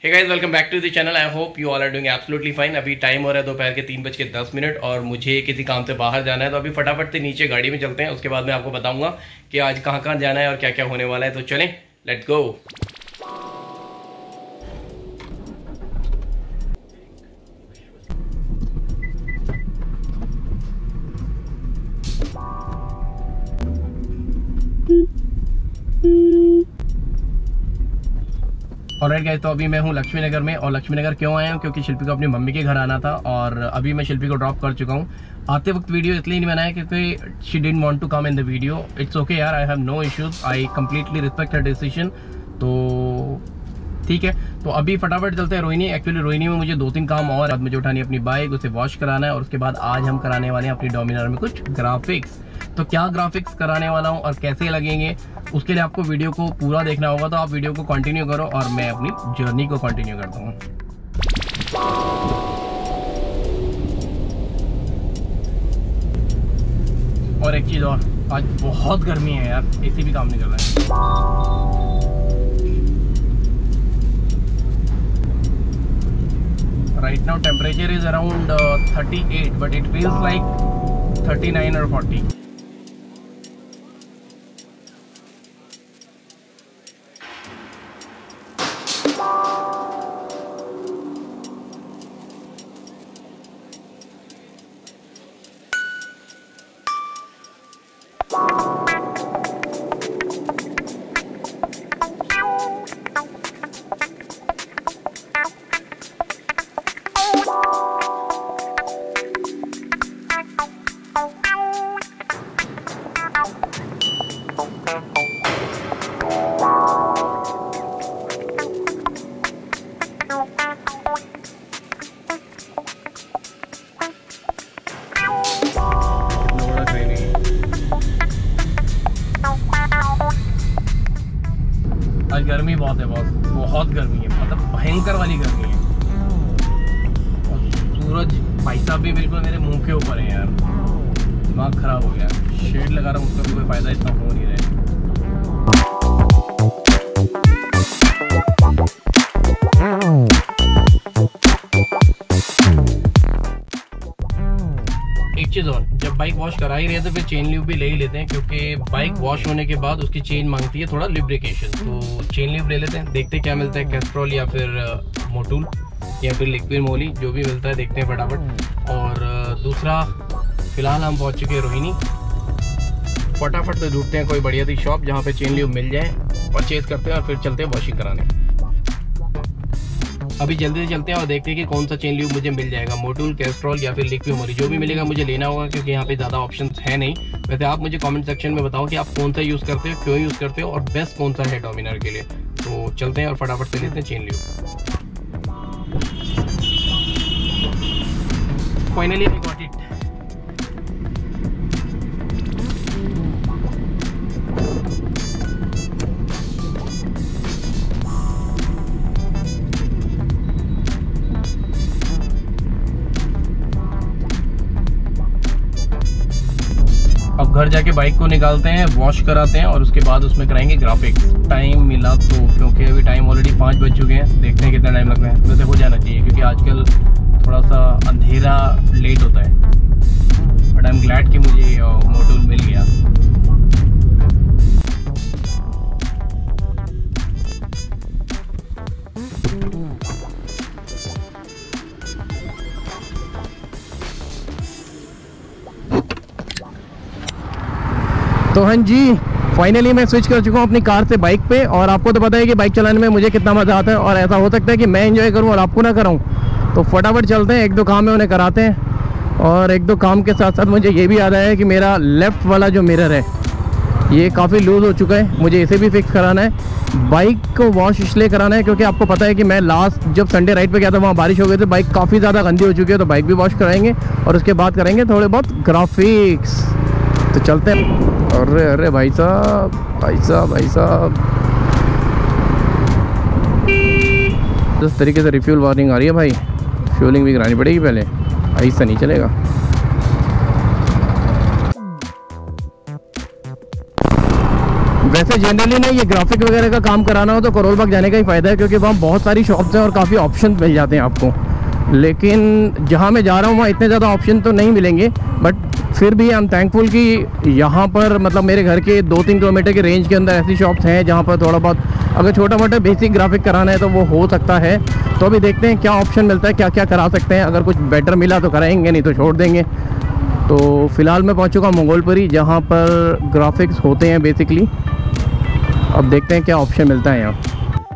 Hey guys, welcome back to the channel. I hope you all are doing absolutely fine. अभी time हो रहा है दोपहर के 3:10 और मुझे किसी काम से बाहर जाना है, तो अभी फटाफट से नीचे गाड़ी में चलते हैं। उसके बाद मैं आपको बताऊंगा कि आज कहाँ कहाँ जाना है और क्या क्या होने वाला है। तो चलें, लेट्स गो। ऑलराइट गाइस, तो अभी मैं हूँ लक्ष्मी नगर में। और लक्ष्मी नगर क्यों आया हूँ? क्योंकि शिल्पी को अपनी मम्मी के घर आना था और अभी मैं शिल्पी को ड्रॉप कर चुका हूँ। आते वक्त वीडियो इसलिए नहीं बनाया क्योंकि she didn't want to come in the video. It's okay यार, I have no issues, I completely respect her decision. तो ठीक है, तो अभी फटाफट चलते हैं रोहिणी। एक्चुअली रोहिणी में मुझे 2-3 काम और है। मुझे उठानी अपनी बाइक, उसे वॉश कराना है और उसके बाद आज हम कराने वाले हैं अपनी डोमिनार में कुछ ग्राफिक्स। तो क्या ग्राफिक्स कराने वाला हूँ और कैसे लगेंगे, उसके लिए आपको वीडियो को पूरा देखना होगा। तो आप वीडियो को कंटिन्यू करो और मैं अपनी जर्नी को कंटिन्यू करता हूँ। और एक चीज और, आज बहुत गर्मी है यार, एसी भी काम नहीं कर रहा है। Right now temperature is around 38, but it feels like 39 or 40. आज गर्मी बहुत है बॉस, बहुत गर्मी है, मतलब भयंकर वाली गर्मी है। और सूरज भाई साहब भी बिल्कुल मेरे मुंह के ऊपर है यार, दिमाग खराब हो गया। शेड लगा रहा हूँ, उसका भी कोई फायदा इतना हो नहीं रहा है। एक चीज और, जब बाइक वॉश करा ही रहे तो फिर चेन ल्यूब भी ले ही लेते हैं, क्योंकि बाइक वॉश होने के बाद उसकी चेन मांगती है थोड़ा लिब्रिकेशन। तो चेन ल्यूब ले लेते हैं, देखते हैं क्या मिलता है, कैस्ट्रॉल या फिर मोटूल या फिर लिक्विड मोली, जो भी मिलता है देखते हैं फटाफट। और दूसरा, फिलहाल हम पहुंच चुके हैं रोहिणी। फटाफट से ढूंढते हैं कोई बढ़िया सी शॉप जहाँ पे चेन ल्यूब मिल जाए, परचेज करते हैं और फिर चलते हैं वॉशिंग कराने। अभी जल्दी से चलते हैं और देखते हैं कि कौन सा चेन ल्यूब मुझे मिल जाएगा, मोटूल, कैस्ट्रॉल या फिर लिक्विड मोली। जो भी मिलेगा मुझे लेना होगा, क्योंकि यहाँ पे ज़्यादा ऑप्शंस है नहीं। वैसे आप मुझे कमेंट सेक्शन में बताओ कि आप कौन सा यूज़ करते हो, क्यों यूज़ करते हो और बेस्ट कौन सा है डोमिनार के लिए। तो चलते हैं और फटाफट से लेते हैं chain lube. Finally I got it. अब घर जाके बाइक को निकालते हैं, वॉश कराते हैं और उसके बाद उसमें कराएंगे ग्राफिक्स। टाइम मिला तो, क्योंकि अभी टाइम ऑलरेडी 5 बज चुके हैं। देखते हैं कितना टाइम लगता है। वैसे हो जाना चाहिए क्योंकि आजकल थोड़ा सा अंधेरा लेट होता है, बट आई एम ग्लैड कि मुझे मोटूल मिल गया। तो हाँ जी, फाइनली मैं स्विच कर चुका हूँ अपनी कार से बाइक पे। और आपको तो पता है कि बाइक चलाने में मुझे कितना मज़ा आता है, और ऐसा हो सकता है कि मैं एंजॉय करूँ और आपको ना कराऊँ। तो फटाफट चलते हैं, 1-2 काम है उन्हें कराते हैं। और 1-2 काम के साथ साथ मुझे ये भी याद आया कि मेरा लेफ़्ट वाला जो मिरर है ये काफ़ी लूज़ हो चुका है, मुझे इसे भी फिक्स कराना है। बाइक को वॉश इसलिए कराना है क्योंकि आपको पता है कि मैं लास्ट जब संडे राइड पे गया था वहाँ बारिश हो गई थी, बाइक काफ़ी ज़्यादा गंदी हो चुकी है। तो बाइक भी वॉश कराएंगे और उसके बाद करेंगे थोड़े बहुत ग्राफिक्स। तो चलते हैं। अरे अरे भाई साहब, भाई साहब, भाई साहब, जिस तरीके से रिफ्यूल वार्निंग आ रही है भाई, फ्यूलिंग भी करानी पड़ेगी पहले, ऐसा नहीं चलेगा। वैसे जनरली ना ये ग्राफिक वगैरह का काम कराना हो तो करोल बाग जाने का ही फ़ायदा है, क्योंकि वहाँ बहुत सारी शॉप्स हैं और काफ़ी ऑप्शन मिल जाते हैं आपको। लेकिन जहाँ मैं जा रहा हूँ वहाँ इतने ज़्यादा ऑप्शन तो नहीं मिलेंगे, बट फिर भी आई एम थैंकफुल कि यहाँ पर मतलब मेरे घर के 2-3 किलोमीटर के रेंज के अंदर ऐसी शॉप्स हैं जहाँ पर थोड़ा बहुत अगर छोटा मोटा बेसिक ग्राफिक कराना है तो वो हो सकता है। तो अभी देखते हैं क्या ऑप्शन मिलता है, क्या क्या करा सकते हैं। अगर कुछ बेटर मिला तो कराएंगे, नहीं तो छोड़ देंगे। तो फ़िलहाल मैं पहुँच चुका मंगोलपुरी, जहाँ पर ग्राफिक्स होते हैं बेसिकली। अब देखते हैं क्या ऑप्शन मिलता है यहाँ।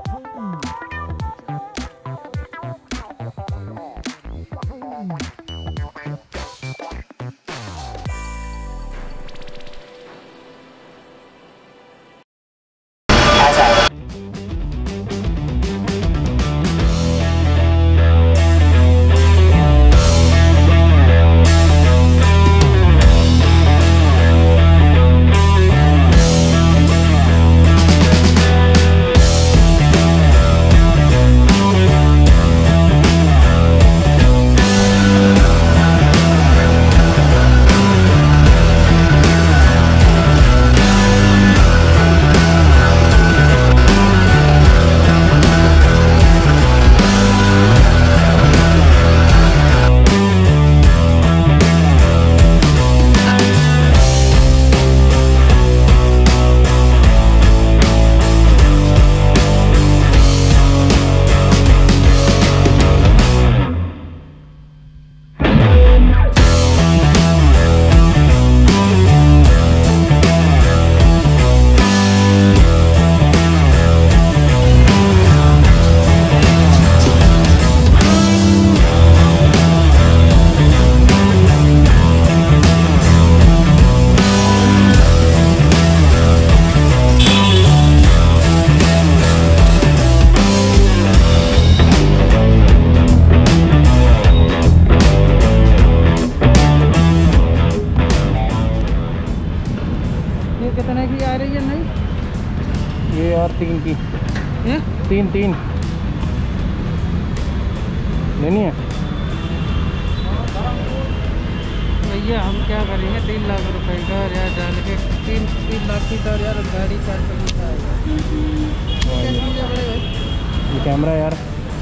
कितने की आ रही है? नहीं ये यार 3 की है? 3 लेनी है भैया। हम क्या करेंगे 3 लाख रुपए का यार डाल के 3 लाख की तो यार गाड़ी चार पैसा आएगा। ये कैमरा यार,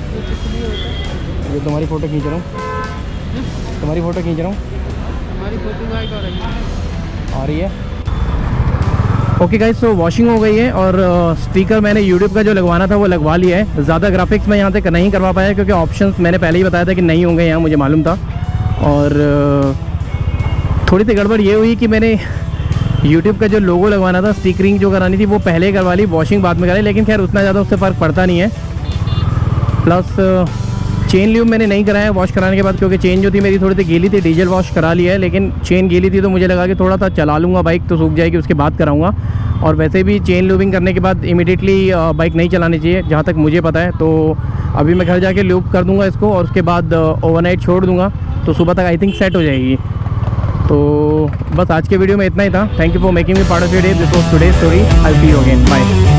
ये तुम्हारी फ़ोटो खींच रहा हूँ, तुम्हारी फ़ोटो खींच रहा हूँ। हमारी फोटो भाई कर रही है, आ रही है। ओके गाइस, तो वॉशिंग हो गई है और स्पीकर मैंने यूट्यूब का जो लगवाना था वो लगवा लिया है। ज़्यादा ग्राफिक्स मैं यहाँ तक नहीं करवा पाया क्योंकि ऑप्शंस मैंने पहले ही बताया था कि नहीं होंगे यहाँ, मुझे मालूम था। और थोड़ी सी गड़बड़ ये हुई कि मैंने यूट्यूब का जो लोगो लगवाना था, स्टिकरिंग जो करानी थी वो पहले करवा ली, वॉशिंग बाद में कराई। लेकिन खैर उतना ज़्यादा उससे फ़र्क पड़ता नहीं है। प्लस चेन ल्यूब मैंने नहीं कराया वॉश कराने के बाद, क्योंकि चेन जो थी मेरी थोड़ी सी गीली थी। डीजल वॉश करा लिया है, लेकिन चेन गीली थी तो मुझे लगा कि थोड़ा सा चला लूँगा बाइक तो सूख जाएगी, उसके बाद कराऊँगा। और वैसे भी चेन लूबिंग करने के बाद इमीडिएटली बाइक नहीं चलानी चाहिए जहाँ तक मुझे पता है। तो अभी मैं घर जाके लूब कर दूँगा इसको और उसके बाद ओवरनाइट छोड़ दूँगा, तो सुबह तक आई थिंक सेट हो जाएगी। तो बस आज के वीडियो में इतना ही था। Thank you for making me part of your day. This was today's story. I will see you again. Bye.